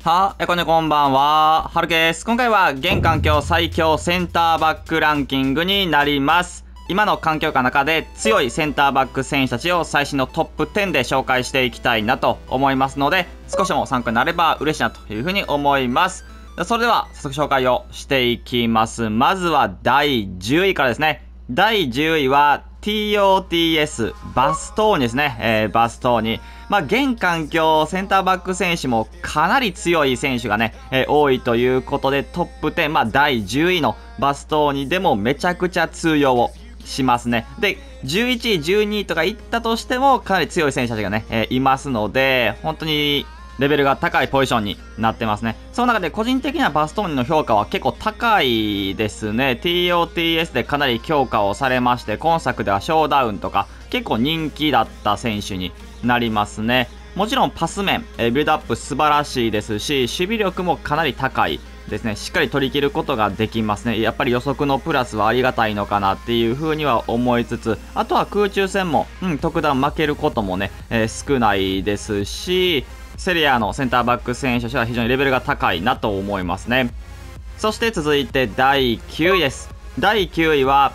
こんばんは。はるけです。今回は現環境最強センターバックランキングになります。今の環境下の中で強いセンターバック選手たちを最新のトップ10で紹介していきたいなと思いますので、少しでも参考になれば嬉しいなというふうに思います。それでは早速紹介をしていきます。まずは第10位からですね。第10位は TOTS バストーニですね。バストーニ。現環境センターバック選手もかなり強い選手がね、多いということでトップ10、第10位のバストーニでもめちゃくちゃ通用をしますね。で、11位、12位とかいったとしてもかなり強い選手たちがね、いますので、本当にレベルが高いポジションになってますね。その中で個人的にはバストーニの評価は結構高いですね。TOTS でかなり強化をされまして、今作ではショーダウンとか結構人気だった選手になりますね。もちろんパス面、ビルドアップ素晴らしいですし、守備力もかなり高いですね。しっかり取り切ることができますね。やっぱり予測のプラスはありがたいのかなっていう風には思いつつ、あとは空中戦も、特段負けることもね、少ないですし、セリアのセンターバック選手としては非常にレベルが高いなと思いますね。そして続いて第9位です。第9位は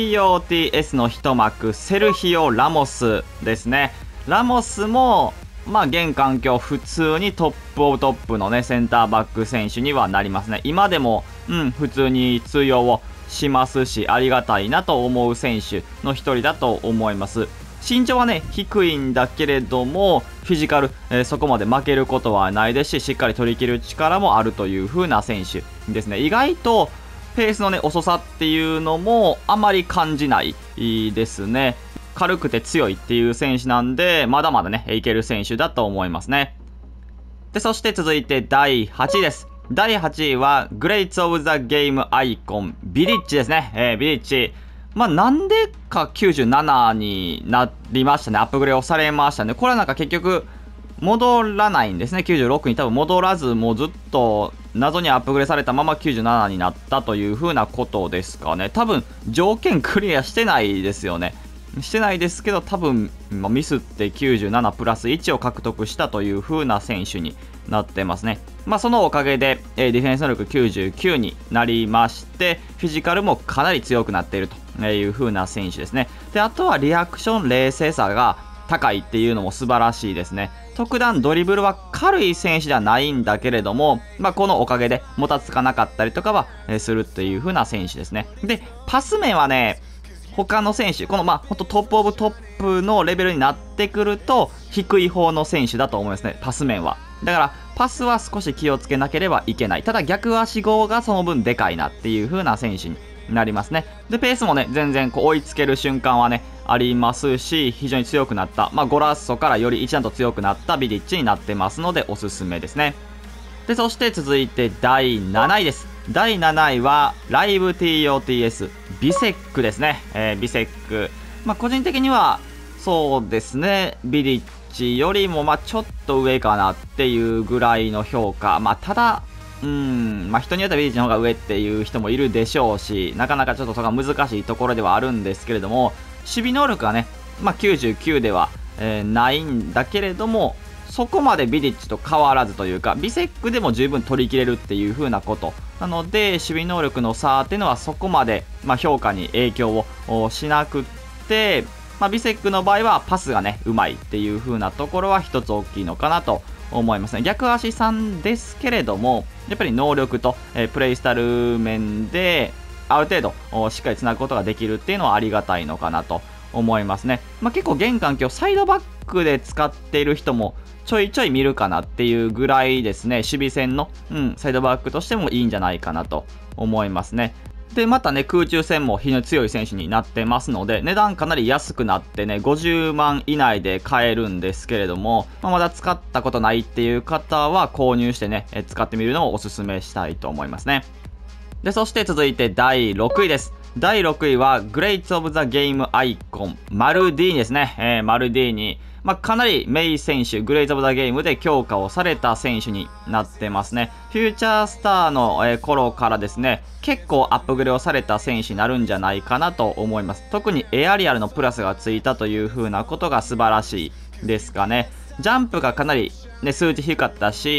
TOTS の一幕セルヒオ・ラモスですね。ラモスも現環境普通にトップオブトップのねセンターバック選手にはなりますね。今でも普通に通用をしますし、ありがたいなと思う選手の一人だと思います。身長はね低いんだけれどもフィジカル、そこまで負けることはないですし、しっかり取り切る力もあるという風な選手ですね。意外とペースのね遅さっていうのもあまり感じないですね。軽くて強いっていう選手なんで、まだまだねいける選手だと思いますね。で、そして続いて第8位です。第8位はグレイツ・オブ・ザ・ゲームアイコンビリッチですね。ビリッチなんでか97になりましたね。アップグレードされましたね。これはなんか結局戻らないんですね。96に多分戻らず、もうずっと謎にアップグレードされたまま97になったという風なことですかね。多分条件クリアしてないですよね。してないですけど、多分ミスって97プラス1を獲得したという風な選手になってますね。そのおかげで、ディフェンス能力99になりまして、フィジカルもかなり強くなっているという風な選手ですね。で、あとはリアクション冷静さが高いっていうのも素晴らしいですね。特段ドリブルは軽い選手ではないんだけれども、このおかげでもたつかなかったりとかはするっていう風な選手ですね。で、パス面はね、他の選手、このほんとトップオブトップのレベルになってくると低い方の選手だと思いますね、パス面は。だからパスは少し気をつけなければいけない。ただ逆足号がその分でかいなっていう風な選手になりますね。で、ペースもね全然追いつける瞬間はねありますし、非常に強くなった、ゴラッソからより一段と強くなったビリッチになってますのでおすすめですね。で、そして続いて第7位です。第7位はライブ TOTS ビセックですね。ビセック、個人的にはそうですね、ビリッチよりもちょっと上かなっていうぐらいの評価。ただ人によってはビリッチの方が上っていう人もいるでしょうし、なかなかちょっとそこが難しいところではあるんですけれども、守備能力がね、99では、ないんだけれども、そこまでビリッチと変わらずというか、ビセックでも十分取り切れるっていう風なことなので、守備能力の差っていうのはそこまで、評価に影響をしなくって、ビセックの場合はパスがねうまいっていう風なところは一つ大きいのかなと思いますね。逆足さんですけれども、やっぱり能力と、プレイスタイル面である程度しっかりつなぐことができるっていうのはありがたいのかなと思いますね。結構現環境サイドバックで使っている人もちょいちょい見るかなっていうぐらいですね。守備戦の、サイドバックとしてもいいんじゃないかなと思いますね。で、またね、空中戦も非常に強い選手になってますので、値段かなり安くなってね、50万以内で買えるんですけれども、まだ使ったことないっていう方は購入してね、使ってみるのをおすすめしたいと思いますね。で、そして続いて第6位です。第6位はグレイツ・オブ・ザ・ゲームアイコンマルディーニですね。マルディーニ、かなりメイ選手、グレイズ・オブ・ザ・ゲームで強化をされた選手になってますね。フューチャースターの頃からですね、結構アップグレードされた選手になるんじゃないかなと思います。特にエアリアルのプラスがついたという風なことが素晴らしいですかね。ジャンプがかなり、ね、数値低かったし、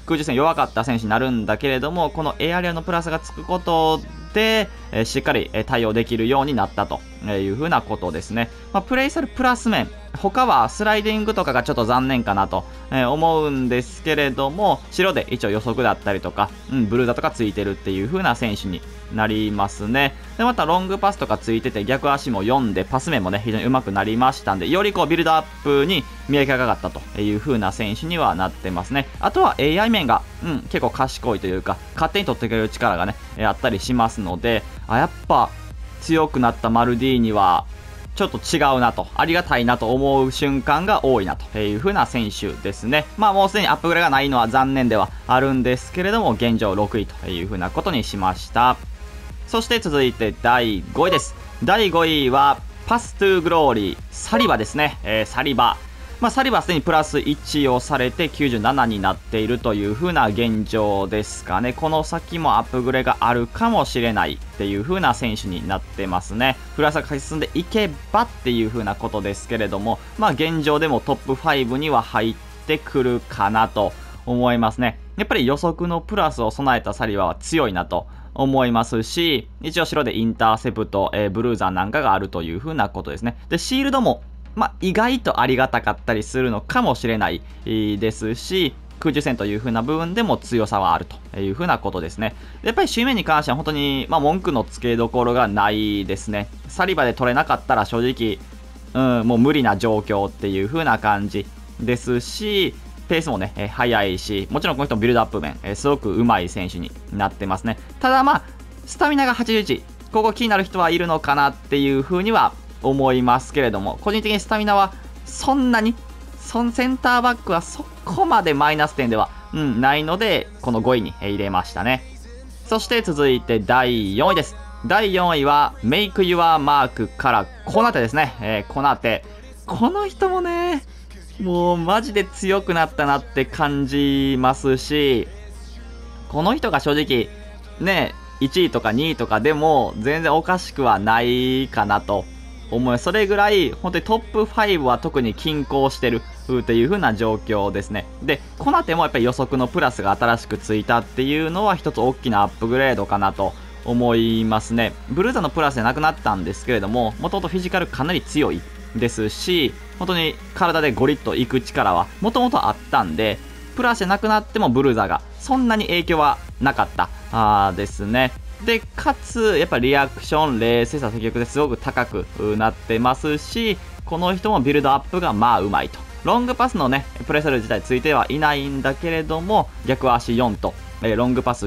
空中戦弱かった選手になるんだけれども、このエアリアのプラスがつくことで、しっかり対応できるようになったというふうなことですね。プレイスタイルプラス面、他はスライディングとかがちょっと残念かなと思うんですけれども、白で一応予測だったりとか、ブルーザとかついてるっていう風な選手になりますね。で、またロングパスとかついてて逆足も読んでパス面もね、非常に上手くなりましたんで、よりこうビルドアップに磨きがかかったという風な選手にはなってますね。あとは AI 面が、結構賢いというか、勝手に取ってくれる力がね、あったりしますので、やっぱ強くなったマルディーニは、ちょっと違うなと、ありがたいなと思う瞬間が多いなという風な選手ですね。もうすでにアップグレがないのは残念ではあるんですけれども、現状6位という風なことにしました。そして続いて第5位です。第5位は、パストゥーグローリー、サリバですね。サリバ。サリバはすでにプラス1をされて97になっているという風な現状ですかね。この先もアップグレがあるかもしれないっていう風な選手になってますね。プラスが進んでいけばっていう風なことですけれども、現状でもトップ5には入ってくるかなと思いますね。やっぱり予測のプラスを備えたサリバは強いなと思いますし、一応白でインターセプト、ブルーザーなんかがあるという風なことですね。で、シールドも意外とありがたかったりするのかもしれないですし、空中戦という風な部分でも強さはあるという風なことですね。やっぱり守備面に関しては本当に、文句のつけどころがないですね。サリバで取れなかったら正直、もう無理な状況っていう風な感じですし、ペースもね、速いし、もちろんこの人もビルドアップ面、すごく上手い選手になってますね。ただスタミナが81、ここ気になる人はいるのかなっていう風には思いますけれども、個人的にスタミナはそんなに、センターバックはそこまでマイナス点では、ないので、この5位に入れましたね。そして続いて第4位です。第4位は、メイクユアマークからコナテですね。コナテ。この人もね、もうマジで強くなったなって感じますし、この人が正直、ね、1位とか2位とかでも全然おかしくはないかなと。それぐらい本当にトップ5は特に均衡してるっていう風な状況ですね。で、コナテもやっぱり予測のプラスが新しくついたっていうのは一つ大きなアップグレードかなと思いますね。ブルーザのプラスじゃなくなったんですけれども、もともとフィジカルかなり強いですし、本当に体でゴリッといく力はもともとあったんで、プラスじゃなくなってもブルーザがそんなに影響はなかったですね。で、かつ、やっぱりリアクション、冷静さ、積極ですごく高くなってますし、この人もビルドアップがうまいと。ロングパスのね、プレースタイル自体ついてはいないんだけれども、逆足4と、ロングパス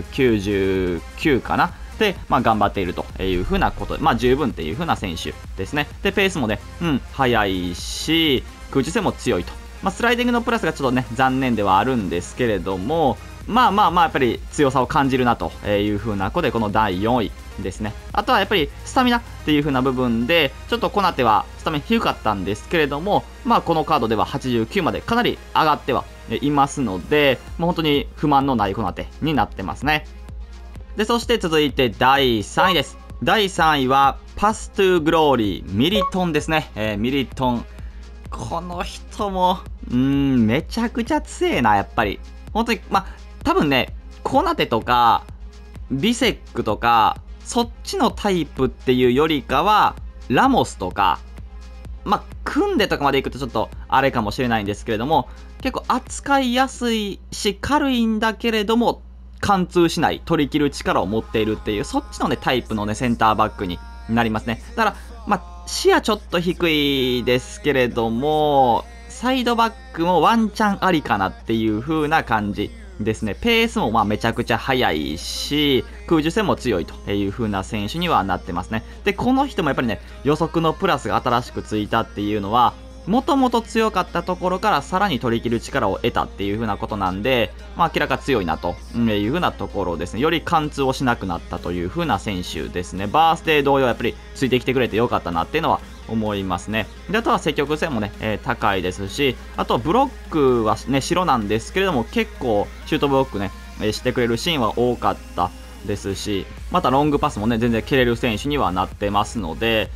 99かなで、頑張っているという風なことで、十分っていう風な選手ですね。で、ペースもね、速いし、空中戦も強いと。スライディングのプラスがちょっとね、残念ではあるんですけれども、やっぱり強さを感じるなという風なことで、この第4位ですね。あとはやっぱりスタミナっていう風な部分で、ちょっとコナテはスタミナ低かったんですけれども、このカードでは89までかなり上がってはいますので、本当に不満のないコナテになってますね。で、そして続いて第3位です。第3位は、パストゥーグローリー、ミリトンですね。ミリトン。この人も、めちゃくちゃ強えな、やっぱり。本当に、多分ね、コナテとか、ビセックとか、そっちのタイプっていうよりかは、ラモスとか、組んでとかまでいくとちょっとあれかもしれないんですけれども、結構扱いやすいし、軽いんだけれども、貫通しない、取り切る力を持っているっていう、そっちのね、タイプのね、センターバックになりますね。だから、視野ちょっと低いですけれども、サイドバックもワンチャンありかなっていう風な感じですね。ペースもめちゃくちゃ速いし、空中戦も強いという風な選手にはなってますね。で、この人もやっぱりね、予測のプラスが新しくついたっていうのは、もともと強かったところからさらに取り切る力を得たっていう風なことなんで、明らか強いなという風なところですね。より貫通をしなくなったという風な選手ですね。バースデー同様やっぱりついてきてくれてよかったなっていうのは思いますね。で、あとは積極性もね、高いですし、あとブロックはね、白なんですけれども、結構シュートブロックね、してくれるシーンは多かったですし、またロングパスもね、全然蹴れる選手にはなってますので、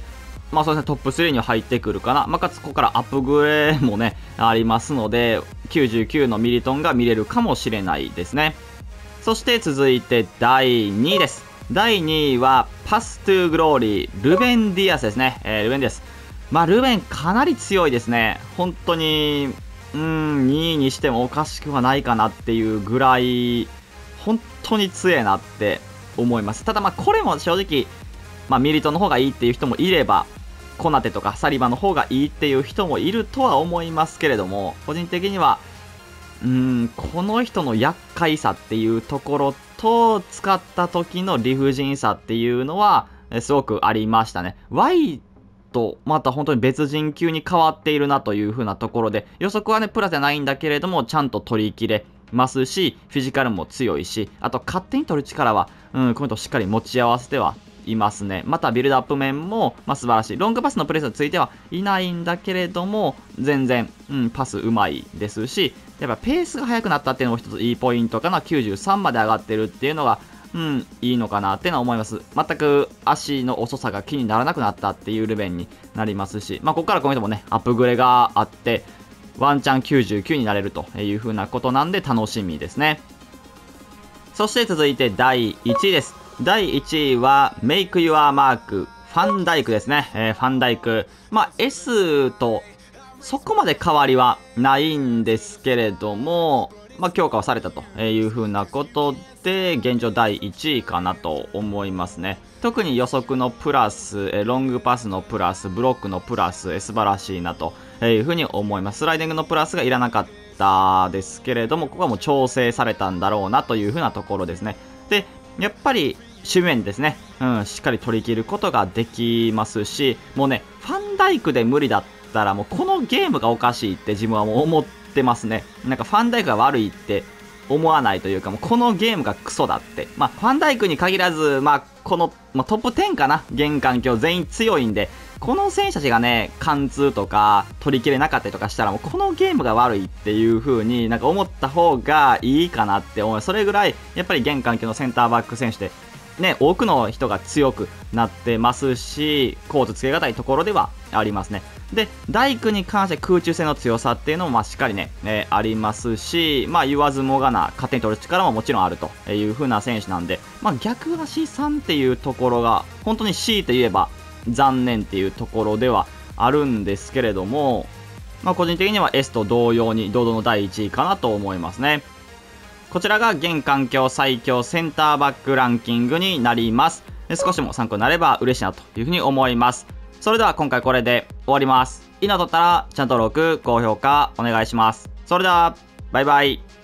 まあそうですね、トップ3に入ってくるかな。まあ、かつここからアップグレもね、ありますので、99のミリトンが見れるかもしれないですね。そして続いて第2位です。第2位は、パストゥーグローリー、ルベン・ディアスですね。ルベンです。まあ、ルベンかなり強いですね。本当に、2位にしてもおかしくはないかなっていうぐらい、本当に強いなって思います。ただまあ、これも正直、まあ、ミリトンの方がいいっていう人もいれば、コナテとかサリバの方がいいっていう人もいるとは思いますけれども、個人的には、この人の厄介さっていうところと、使った時の理不尽さっていうのは、すごくありましたね。Y と、また本当に別人級に変わっているなという風なところで、予測はね、プラスじゃないんだけれども、ちゃんと取り切れますし、フィジカルも強いし、あと勝手に取る力は、この人しっかり持ち合わせてはいますね。またビルドアップ面も、素晴らしい。ロングパスのプレスについてはいないんだけれども、全然、パスうまいですし、やっぱペースが速くなったっていうのも一ついいポイントかな。93まで上がってるっていうのが、いいのかなっていうのは思います。全く足の遅さが気にならなくなったっていうレベルになりますし、ここからこの人もね、アップグレがあって、ワンチャン99になれるという風なことなんで楽しみですね。そして続いて第1位です。第1位は、メイクユアマーク、ファンダイクですね。ファンダイク。S と、そこまで変わりはないんですけれども、強化をされたという風なことで、現状第1位かなと思いますね。特に予測のプラス、ロングパスのプラス、ブロックのプラス、素晴らしいなという風に思います。スライディングのプラスがいらなかったですけれども、ここはもう調整されたんだろうなという風なところですね。で、やっぱり、守備面ですね、しっかり取り切ることができますし、もうね、ファンダイクで無理だったら、もうこのゲームがおかしいって自分はもう思ってますね。なんかファンダイクが悪いって思わないというか、もうこのゲームがクソだって。ファンダイクに限らず、この、トップ10かな、現環境全員強いんで、この選手たちがね、貫通とか取り切れなかったりとかしたら、もうこのゲームが悪いっていう風になんか思った方がいいかなって思う。それぐらい、やっぱり現環境のセンターバック選手で、ね、多くの人が強くなってますし、コートつけがたいところではありますね。で、大工に関して空中戦の強さっていうのもしっかりね、ありますし、言わずもがな、勝手に取る力ももちろんあるという風な選手なんで、逆足さんっていうところが、本当に強いて言えば残念っていうところではあるんですけれども、個人的には S と同様に堂々の第1位かなと思いますね。こちらが現環境最強センターバックランキングになります。少しでも参考になれば嬉しいなというふうに思います。それでは今回これで終わります。いいのだったらチャンネル登録、高評価お願いします。それでは、バイバイ。